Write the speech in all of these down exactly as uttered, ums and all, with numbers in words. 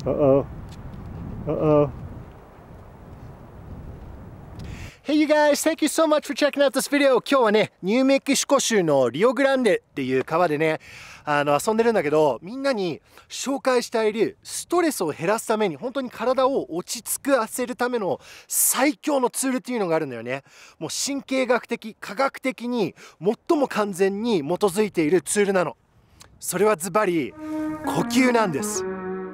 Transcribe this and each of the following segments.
Uh-oh. Uh-oh. Hey you guys, thank you so much for checking out this video. 今日はね、ニューメキシコ州のリオグランデっていう川でね、あの遊んでるんだけど、みんなに紹介しているストレスを減らすために、本当に体を落ち着かせるための最強のツールっていうのがあるんだよね。もう神経学的、科学的に最も完全に基づいているツールなの。それはズバリ呼吸なんです。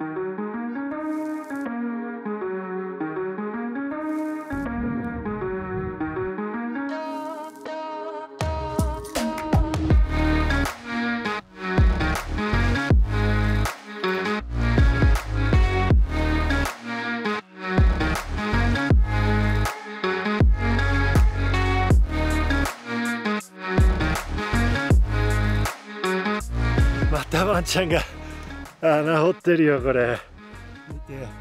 またワンちゃんが穴掘ってるよこれ。見てよ。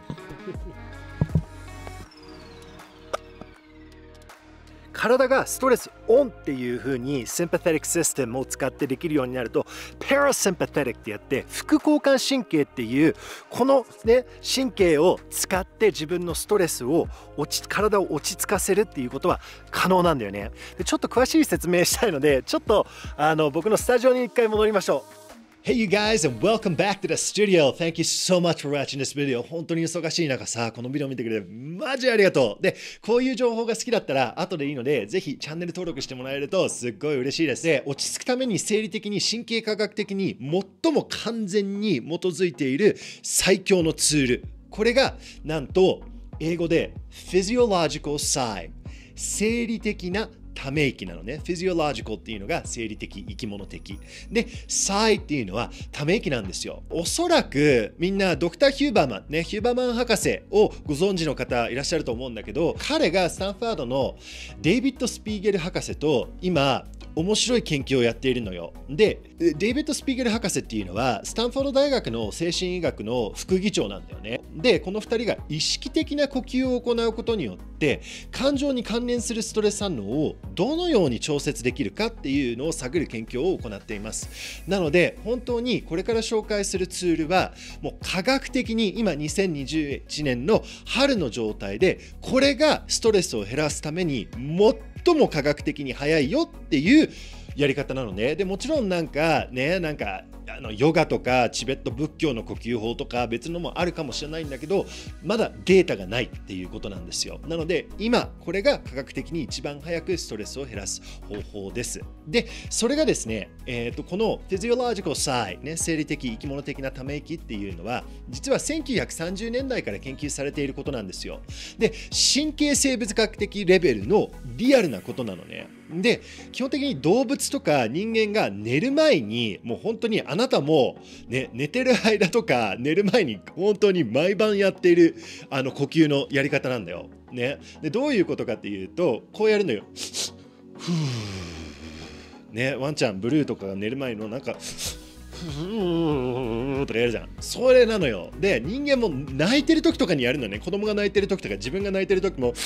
体がストレスオンっていう風にシンパテティックシステムを使ってできるようになると、パラシンパテティックってやって副交感神経っていうこのね神経を使って自分のストレスを落ち体を落ち着かせるっていうことは可能なんだよね。でちょっと詳しい説明したいので、ちょっとあの僕のスタジオに一回戻りましょう。Hey you guys and welcome back to the studio. Thank you so much for watching this video. 本当に忙しい中さ、このビデオ見てくれてマジありがとう。で、こういう情報が好きだったら後でいいので、ぜひチャンネル登録してもらえるとすっごい嬉しいです。で、落ち着くために生理的に神経科学的に最も完全に基づいている最強のツール。これがなんと英語で Physiological Sigh、生理的なため息なのね。Physiological っていうのが生理的、生き物的。で、Sigh っていうのはため息なんですよ。おそらくみんなドクター・ヒューバーマン、ね、ヒューバーマン博士をご存知の方いらっしゃると思うんだけど、彼がスタンファードのデイビッド・スピーゲル博士と今、面白い研究をやっているのよ。で、デイビッド・スピーゲル博士っていうのはスタンフォード大学の精神医学の副議長なんだよね。で、このふたりが意識的な呼吸を行うことによって感情に関連するストレス反応をどのように調節できるかっていうのを探る研究を行っています。なので本当にこれから紹介するツールはもう科学的に今にせんにじゅういちねんの春の状態でこれがストレスを減らすために最も科学的に早いよっていうやり方なのね。でもちろんなんかね、なんかあのヨガとかチベット仏教の呼吸法とか別のもあるかもしれないんだけど、まだデータがないっていうことなんですよ。なので今これが科学的に一番早くストレスを減らす方法です。で、それがですね、えー、とこの Physiological Sigh、ね、生理的生き物的なため息っていうのは実はせんきゅうひゃくさんじゅうねんだいから研究されていることなんですよ。で、神経生物学的レベルのリアルなことなのね。で、基本的に動物とか人間が寝る前にもう本当にあなたも、ね、寝てる間とか寝る前に本当に毎晩やっているあの呼吸のやり方なんだよ。ね、でどういうことかっていうとこうやるのよ。ふーね、ワンちゃんブルーとかが寝る前のなんかふーとかやるじゃん。それなのよ。で、人間も泣いてる時とかにやるのね。子供が泣いてる時とか自分が泣いてる時も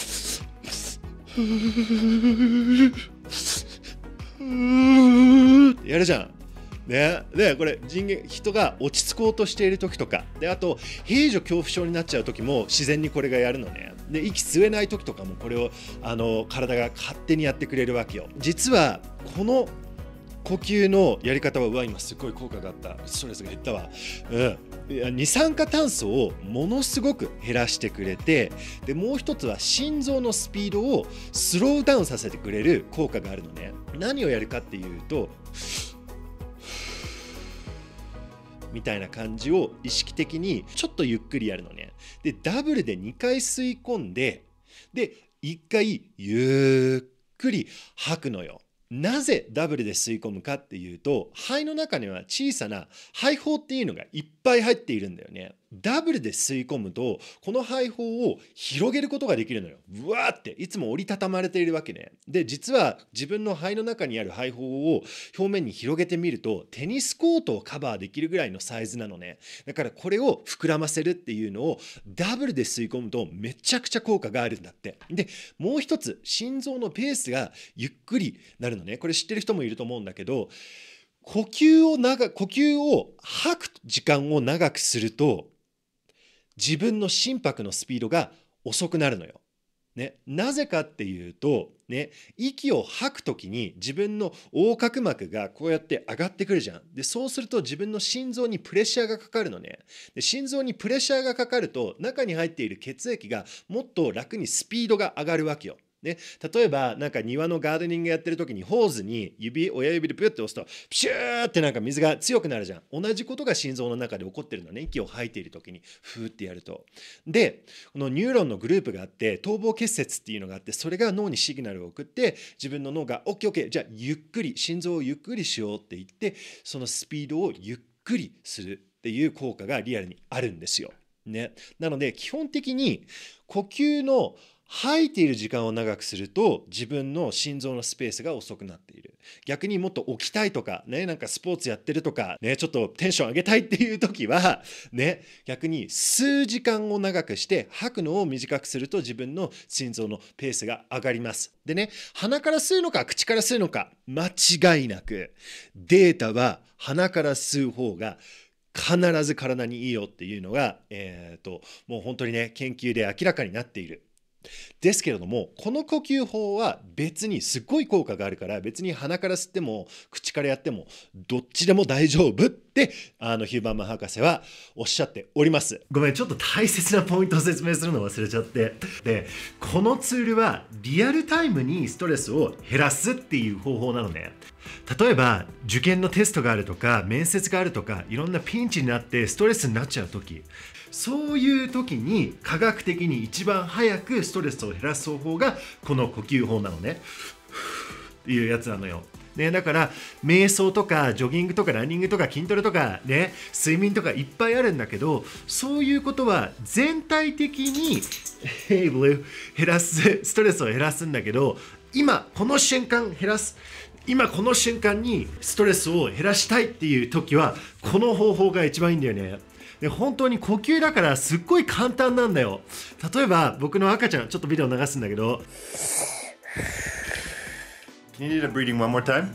やるじゃん。ね、でこれ人間人が落ち着こうとしている時とかで、あと閉所恐怖症になっちゃう時も自然にこれがやるのね。で、息吸えない時とかもこれをあの体が勝手にやってくれるわけよ。実はこの呼吸のやり方は、うわ今すごい効果があった、ストレスが減ったわ、うん、二酸化炭素をものすごく減らしてくれて、でもう一つは心臓のスピードをスローダウンさせてくれる効果があるのね。何をやるかっていうとみたいな感じを意識的にちょっとゆっくりやるのね。で、ダブルでにかい吸い込んで、でいっかいゆっくり吐くのよ。なぜダブルで吸い込むかっていうと、肺の中には小さな肺胞っていうのがいっぱい入っているんだよね。ダブルで吸い込むとこの肺胞を広げることができるのよ。うわーっていつも折りたたまれているわけね。で、実は自分の肺の中にある肺胞を表面に広げてみるとテニスコートをカバーできるぐらいのサイズなのね。だからこれを膨らませるっていうのをダブルで吸い込むとめちゃくちゃ効果があるんだって。で、もう一つ心臓のペースがゆっくりなるのね。これ知ってる人もいると思うんだけど、呼吸を長呼吸を吐く時間を長くすると自分の心拍のスピードが遅くなるのよ。ね、なぜかっていうと、ね、息を吐くときに自分の横隔膜がこうやって上がってくるじゃん。で、そうすると自分の心臓にプレッシャーがかかるのね。で、心臓にプレッシャーがかかると中に入っている血液がもっと楽にスピードが上がるわけよ。ね、例えばなんか庭のガーデニングやってる時にホーズに指親指でピュッて押すとプシューってなんか水が強くなるじゃん。同じことが心臓の中で起こってるのね。息を吐いている時にフーってやると。でこのニューロンのグループがあって頭房結節っていうのがあって、それが脳にシグナルを送って自分の脳が オーケーオーケー じゃあゆっくり心臓をゆっくりしようって言って、そのスピードをゆっくりするっていう効果がリアルにあるんですよ。ね、なので基本的に呼吸の吐いている時間を長くすると自分の心臓のスペースが遅くなっている。逆にもっと起きたいとかね、なんかスポーツやってるとかね、ちょっとテンション上げたいっていう時はね、逆に吸う時間を長くして吐くのを短くすると自分の心臓のペースが上がります。でね、鼻から吸うのか口から吸うのか、間違いなくデータは鼻から吸う方が必ず体にいいよっていうのが、えーと、もう本当にね、研究で明らかになっている。ですけれども、この呼吸法は別にすっごい効果があるから、別に鼻から吸っても口からやってもどっちでも大丈夫ってあのヒューバーマン博士はおっしゃっております。ごめん、ちょっと大切なポイントを説明するの忘れちゃって。で、このツールはリアルタイムにストレスを減らすっていう方法なのね。例えば受験のテストがあるとか面接があるとか、いろんなピンチになってストレスになっちゃう時、そういう時に科学的に一番早くストレスを減らす方法がこの呼吸法なのねっていうやつなのよ。ね、だから瞑想とかジョギングとかランニングとか筋トレとかね、睡眠とかいっぱいあるんだけど、そういうことは全体的にHey Blue 減らす、ストレスを減らすんだけど、今この瞬間減らす、今この瞬間にストレスを減らしたいっていう時はこの方法が一番いいんだよね。で、本当に呼吸だからすっごい簡単なんだよ。例えば僕の赤ちゃん、ちょっとビデオ流すんだけど、Can you do the breathing one more time?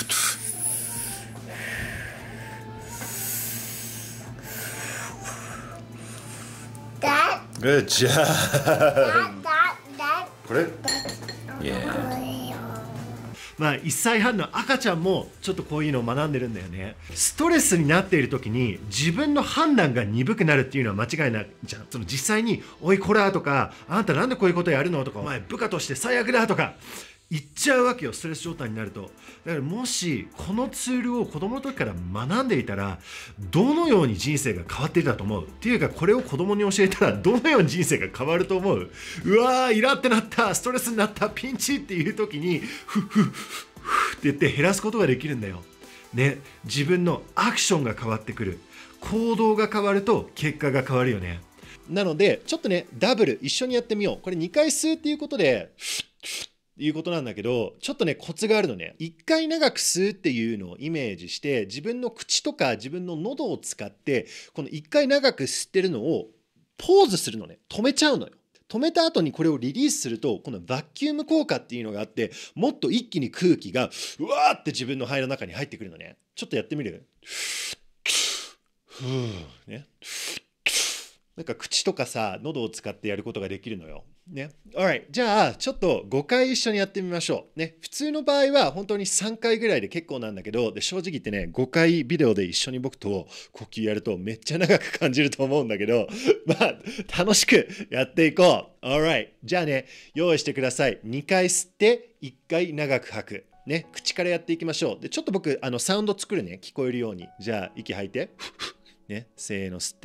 That, Good job. that, that, that. これ Yeah. まあいっさいはんの赤ちゃんもちょっとこういうのを学んでるんだよね。ストレスになっている時に自分の判断が鈍くなるっていうのは間違いないじゃん。その実際に「おいこら」とか「あんたなんでこういうことやるの?」とか「お前部下として最悪だ」とか言っちゃうわけよ、ストレス状態になると。だからもしこのツールを子供の時から学んでいたら、どのように人生が変わっていたと思うっていうか、これを子供に教えたらどのように人生が変わると思う？うわー、イラってなった、ストレスになった、ピンチっていう時にフッフッフッフッって言って減らすことができるんだよ。ね、自分のアクションが変わってくる。行動が変わると結果が変わるよね。なのでちょっとね、ダブル一緒にやってみよう。これにかい吸うっていうことでいうことなんだけど、ちょっとねコツがあるのね。いっかい長く吸うっていうのをイメージして、自分の口とか自分の喉を使ってこのいっかい長く吸ってるのをポーズするのね。止めちゃうのよ。止めた後にこれをリリースすると、このバキューム効果っていうのがあって、もっと一気に空気がうわーって自分の肺の中に入ってくるのね。ちょっとやってみる？ふーね。なんか口とかさ、喉を使ってやることができるのよ。ね。Alright。じゃあ、ちょっとごかい一緒にやってみましょう。ね。普通の場合は本当にさんかいぐらいで結構なんだけど、で正直言ってね、ごかいビデオで一緒に僕と呼吸やるとめっちゃ長く感じると思うんだけど、まあ、楽しくやっていこう。Alright。じゃあね、用意してください。にかい吸っていっかい長く吐く。ね。口からやっていきましょう。で、ちょっと僕、あの、サウンド作るね。聞こえるように。じゃあ、息吐いて。ね。せーの、吸って。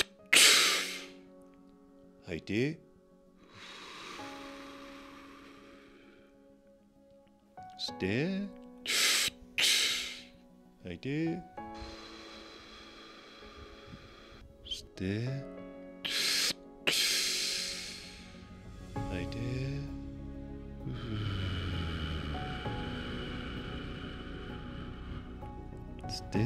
吐いて、吸って、吐いて、吸って、吐いて、吸って、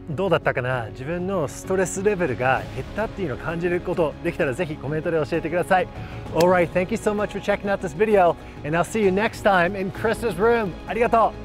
どうだったかな。自分のストレスレベルが減ったっていうのを感じることできたらぜひコメントで教えてください。 Alright, thank you so much for checking out this video and I'll see you next time in Chris's room. ありがとう。